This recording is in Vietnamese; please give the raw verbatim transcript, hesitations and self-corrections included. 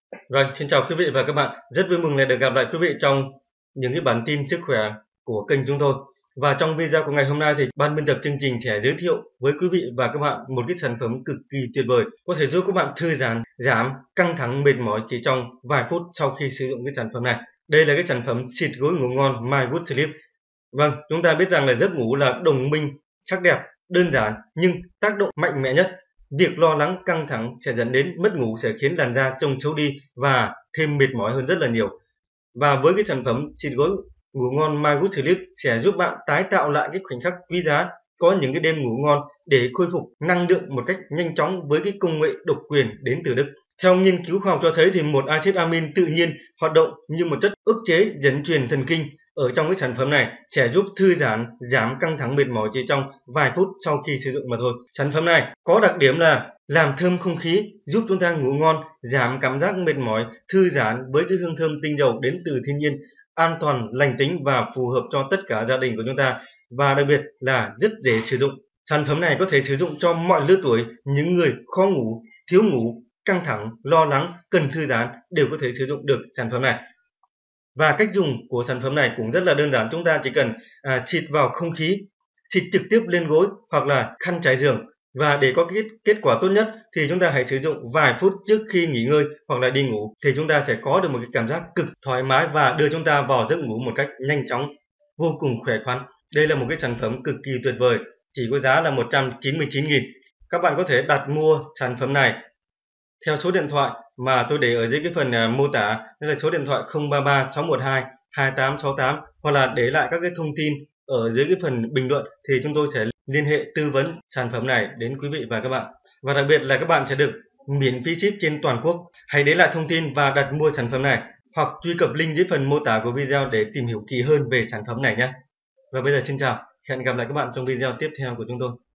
Vâng, xin chào quý vị và các bạn. Rất vui mừng lại được gặp lại quý vị trong những cái bản tin sức khỏe của kênh chúng tôi. Và trong video của ngày hôm nay thì ban biên tập chương trình sẽ giới thiệu với quý vị và các bạn một cái sản phẩm cực kỳ tuyệt vời có thể giúp các bạn thư giãn, giảm căng thẳng mệt mỏi chỉ trong vài phút sau khi sử dụng cái sản phẩm này. Đây là cái sản phẩm xịt gối ngủ ngon My Good Sleep. Vâng, chúng ta biết rằng là giấc ngủ là đồng minh sắc đẹp, đơn giản nhưng tác động mạnh mẽ nhất. Việc lo lắng căng thẳng sẽ dẫn đến mất ngủ, sẽ khiến làn da trông xấu đi và thêm mệt mỏi hơn rất là nhiều. Và với cái sản phẩm xịt gối ngủ ngon My Good Sleep sẽ giúp bạn tái tạo lại cái khoảnh khắc quý giá, có những cái đêm ngủ ngon để khôi phục năng lượng một cách nhanh chóng với cái công nghệ độc quyền đến từ Đức. Theo nghiên cứu khoa học cho thấy thì một axit amin tự nhiên hoạt động như một chất ức chế dẫn truyền thần kinh ở trong cái sản phẩm này sẽ giúp thư giãn, giảm căng thẳng mệt mỏi chỉ trong vài phút sau khi sử dụng mà thôi. Sản phẩm này có đặc điểm là làm thơm không khí, giúp chúng ta ngủ ngon, giảm cảm giác mệt mỏi, thư giãn với cái hương thơm tinh dầu đến từ thiên nhiên, an toàn, lành tính và phù hợp cho tất cả gia đình của chúng ta. Và đặc biệt là rất dễ sử dụng. Sản phẩm này có thể sử dụng cho mọi lứa tuổi, những người khó ngủ, thiếu ngủ, căng thẳng, lo lắng, cần thư giãn đều có thể sử dụng được sản phẩm này. Và cách dùng của sản phẩm này cũng rất là đơn giản, chúng ta chỉ cần à, xịt vào không khí, xịt trực tiếp lên gối hoặc là khăn trải giường. Và để có kết, kết quả tốt nhất thì chúng ta hãy sử dụng vài phút trước khi nghỉ ngơi hoặc là đi ngủ, thì chúng ta sẽ có được một cái cảm giác cực thoải mái và đưa chúng ta vào giấc ngủ một cách nhanh chóng, vô cùng khỏe khoắn. Đây là một cái sản phẩm cực kỳ tuyệt vời, chỉ có giá là một trăm chín mươi chín nghìn. Các bạn có thể đặt mua sản phẩm này theo số điện thoại mà tôi để ở dưới cái phần uh, mô tả, đây là số điện thoại không ba ba sáu một hai hai tám sáu tám, hoặc là để lại các cái thông tin ở dưới cái phần bình luận thì chúng tôi sẽ liên hệ tư vấn sản phẩm này đến quý vị và các bạn. Và đặc biệt là các bạn sẽ được miễn phí ship trên toàn quốc. Hãy để lại thông tin và đặt mua sản phẩm này hoặc truy cập link dưới phần mô tả của video để tìm hiểu kỹ hơn về sản phẩm này nhé. Và bây giờ xin chào, hẹn gặp lại các bạn trong video tiếp theo của chúng tôi.